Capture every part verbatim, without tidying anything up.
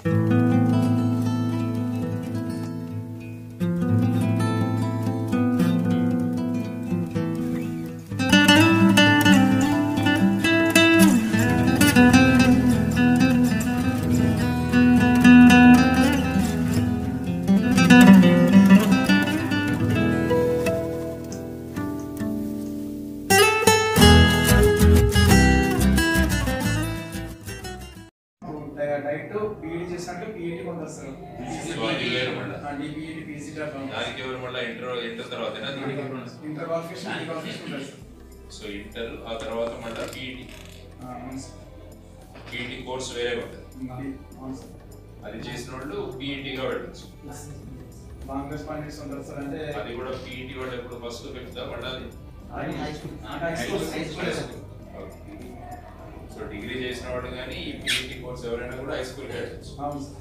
Direct PED చేసినాక PED కొంత వస్తారు డిబిఈడి పీసీ దానికి ఎవరు మళ్ళీ ఇంటర్ ఇంటర్ తర్వాతేనా ఇంటర్ క్వాలిఫికేషన్ ఈ క్వాలిఫికేషన్ ఉంటుంది సార్. సో ఇంటర్ ఆ తర్వాత మళ్ళీ పీఈడి పీఈడి కోర్స్ వేరే ఉంటుంది. అది చేసిన వాళ్ళు పీఈటీగా వెళ్ళచ్చు. కాంగ్రెస్ పార్టీస్ ఉంటారు సార్. అంటే అది కూడా పీఈటీ వాళ్ళు ఎప్పుడు ఫస్ట్ పెడతా పడాలి. సో డిగ్రీ చేసిన వాడు కానీ ఈ పీఈటీ కోర్స్ ఎవరైనా కూడా హై స్కూల్కి వెళ్ళచ్చు.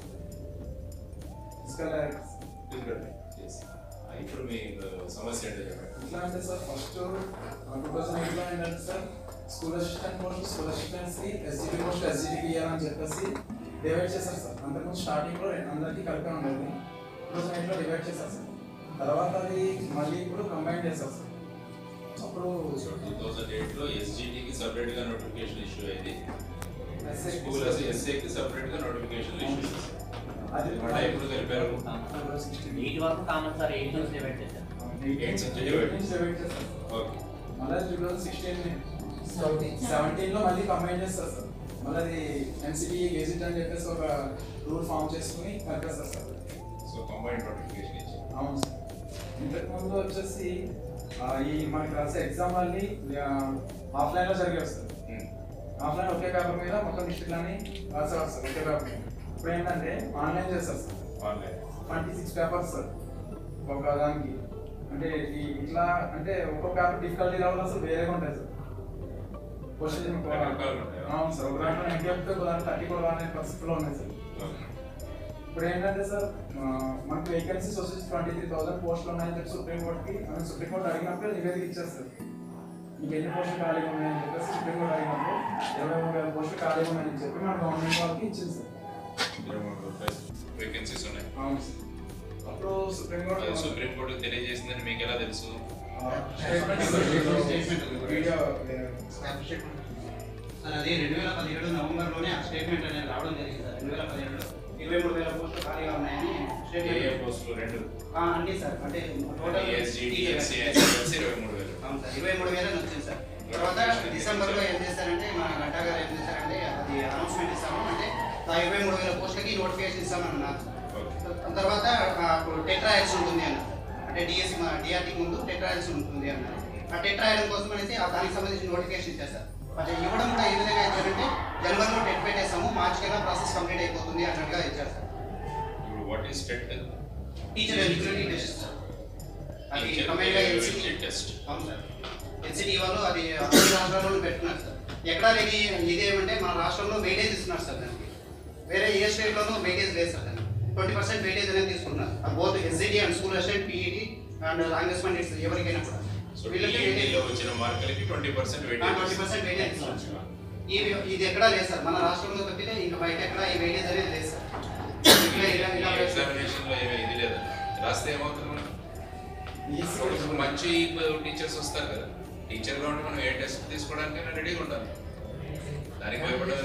ఇప్పుడు మీ సమస్య ఏంటో చెప్పండి. ఎట్లా అంటే సార్ ఫస్ట్ టూ థౌసండ్ ఎయిట్లో ఏంటంటే sir school assistant post school అసిస్టెంట్స్కి ఎస్జిటి పోస్ట్ ఎస్జిటికి ఇవ్వాలని చెప్పేసి డివైడ్ చేశారు సార్. అంతకుముందు స్టార్టింగ్లో అందరికీ కలిపే ఉండేది. టూ థౌసండ్ ఎయిట్లో డివైడ్ చేశారు సార్. తర్వాత అది మళ్ళీ ఇప్పుడు కంబైన్ చేశారు సార్. అప్పుడు టూ థౌసండ్ ఎయిట్లో ఎస్జిటికి సపరేట్గా నోటిఫికేషన్ ఇష్యూ అయింది. స్కూల్ ఎస్ఏకి సపరేట్గా నోటిఫికేషన్ ఇష్యూ అది మళ్ళీ ఎప్పుడు కలిపారు. ఎయిట్ వరకు కామన్ సార్. ఎయిట్ నుంచి డివైడ్ చేశారు. ఎయిట్ నుంచి డివైడ్ చేశారు. ఓకే. మళ్ళీ టూ థౌసండ్ సిక్స్టీన్ సెవెంటీన్లో మళ్ళీ కంబైన్ చేస్తారు సార్. మళ్ళీ అది ఎన్సిటి గెజిట్ అని చెప్పేసి ఒక రూల్ ఫామ్ చేసుకుని కలిపేస్తారు సార్. సో కంబైన్ నోటిఫికేషన్ ఇచ్చారు. అవును సార్. ఇంతకుముందు వచ్చేసి ఈ మనకి రాసే ఎగ్జామ్ అన్ని ఆఫ్లైన్లో జరిగేవి సార్. ఆఫ్లైన్ ఒకే పేపర్ మీద మొత్తం డిస్ట్రిక్ట్లని రాసేవారు సార్ ఒకే పేపర్ మీద. ఇప్పుడు ఏంటంటే ఆన్లైన్ చేస్తారు sir. Online twenty six papers sir ఒక దానికి. అంటే ఇట్లా అంటే ఒక్కొక్క పేపర్ డిఫికల్టీ లెవెల్ అసలు వేరేగా ఉంటాయి సార్. క్వశ్చన్ అవును సార్. ఒక దాంట్లో నైన్టీ చెప్తే ఒక దాంట్లో థర్టీ కూడా అనే పరిస్థితిలో ఉన్నాయి సార్. ఇప్పుడు ఏంటంటే సార్ మనకి వేకెన్సీస్ వచ్చేసి ట్వంటీ త్రీ థౌసండ్ పోస్టులు ఉన్నాయని చెప్పి సుప్రీంకోర్టుకి మనం సుప్రీంకోర్టు అడిగినప్పుడు నివేదిక ఇచ్చారు సార్. మీకు ఎన్ని పోస్టులు ఖాళీగా ఉన్నాయని చెప్పేసి సుప్రీంకోర్టు అడిగినప్పుడు ఇరవై మూడు వేల పోస్టులు ఖాళీగా ఉన్నాయని చెప్పి మన గవర్నమెంట్ వాళ్ళకి ఇచ్చింది సార్. వేకెన్సీస్ ఉన్నాయి. అవును సార్. అప్పుడు సుప్రీంకోర్టు సుప్రీంకోర్టు తెలియజేసిందని మీకు ఎలా తెలుసు? అది రెండు వేల పదిహేడు నవంబర్లోనే ఆ స్టేట్మెంట్ అనేది రావడం జరిగింది సార్. రెండు వేల పదిహేడులో ఇరవై మూడు వేల పోస్టులు ఖాళీగా ఉన్నాయని స్టేట్మెంట్ పోస్టులు రెండు అన్నీ సార్. అంటే టోటల్ ఇరవై మూడు వేలు అవును సార్. ఇరవై మూడు వేలని వచ్చింది సార్. తర్వాత డిసెంబర్లో ఏం చేశారంటే మన గంటా గారు ఏం చేశారంటే అది అనౌన్స్మెంట్ ఇస్తాము అంటే ఆ ఇరవై మూడు వేల పోస్టులకి నోటిఫికేషన్ ఇస్తామన్నారు. తర్వాత టెట్రాయల్స్ ఉంటుంది అన్నారు. అంటే డిఎస్సి డిఆర్టీ ముందు టెట్రాయల్స్ ఉంటుంది అన్నారు. ఆ టెట్రాయల్ కోసం అనేసి దానికి సంబంధించిన నోటిఫికేషన్ ఇచ్చారు. అంటే ఇవ్వడం కూడా ఏ విధంగా ఇచ్చారంటే జనవరిలో టెట్ పెట్టేస్తాము, మార్చి కల్లా ప్రాసెస్ కంప్లీట్ అయిపోతుంది అన్నట్టుగా ఇచ్చారు sir. What is TET? Teacher eligibility test sir. అది కంప్లీట్గా ఎన్సిటి టెస్ట్. అవును సార్. ఎన్సిటి వాళ్ళు అది అన్ని రాష్ట్రాల్లో పెట్టుకున్నారు సార్. ఎక్కడా లేని ఇదేమంటే మన రాష్ట్రంలో వెయిటేజ్ ఇస్తున్నారు సార్. దానికి వేరే ఏ స్టేట్లోనూ వెయిటేజ్ లేదు సార్. దానికి ట్వంటీ పర్సెంట్ వెయిటేజ్ అనేది తీసుకున్నారు. Both SGT and school assistant PED and language pandits ఎవరికైనా కూడా వీళ్ళకి వచ్చిన మార్కులకి twenty percent weightage twenty percent weightage ఇస్తున్నారు. ఇది ఇది ఎక్కడా లేదు సార్. మన రాష్ట్రంలో తప్పితే ఇంకా బయట ఎక్కడ ఈ వెయిటేజ్ అనేది లేదు సార్. ఎగ్జామినేషన్లో ఏమీ ఇది లేదు. రాస్తే ఏమవుతుంది మనం? మంచి టీచర్స్ వస్తారు కదా. టీచర్గా ఉంటే మనం ఏ టెస్ట్ తీసుకోవడానికైనా రెడీగా ఉండాలి. దానికి భయపడాలి.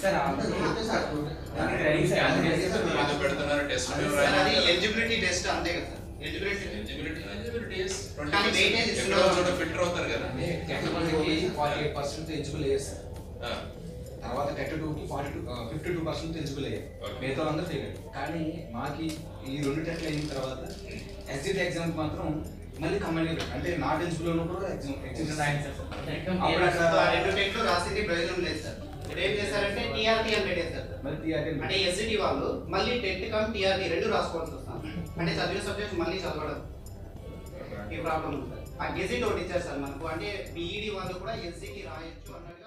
పెడుతున్నారు టెస్ట్ ఎలిజిబిలిటీ టెస్ట్ అంతే కదా sir. Eligibility eligibility eligibility filter అవుతారు కదా. ఫార్టీ ఎయిట్ పర్సెంట్ ఎలిజిబుల్ అయ్యారు సార్. తర్వాత టెట్ టూ కి forty two fifty two percent eligible అయ్యారు. మిగతా అందరూ ఫెయిల్. కానీ మాకు ఈ రెండు టెట్లు అయిన తర్వాత ఎస్జిటి ఎగ్జామ్ మాత్రం మళ్ళీ కంబైన్ అంటే నాట్ ఎలిజిబుల్ ఉన్నప్పుడు ఎగ్జామ్ ఎగ్జామ్ రెండు టెట్లు రాసింది ప్రయోజనం లేదు సార్. ఇప్పుడు ఏం చేశారంటే టీఆర్టీ అని పెట్టేస్తారు. మళ్ళీ టీఆర్టీ అంటే ఎస్జిటి వాళ్ళు మళ్ళీ టెట్ కమ్ టీఆర్టీ రెండు రాసుకోవాల్సి వస్తాం. అంటే చదివిన సబ్జెక్ట్ మళ్ళీ చదవడం ఈ ప్రాబ్లం ఉంది సార్. ఆ గెజిట్ ఒకటి ఇచ్చారు సార్ మనకు. అంటే బీఈడి వాళ్ళు కూడా ఎస్జిటి రాయొచ్చు అన్నట్టు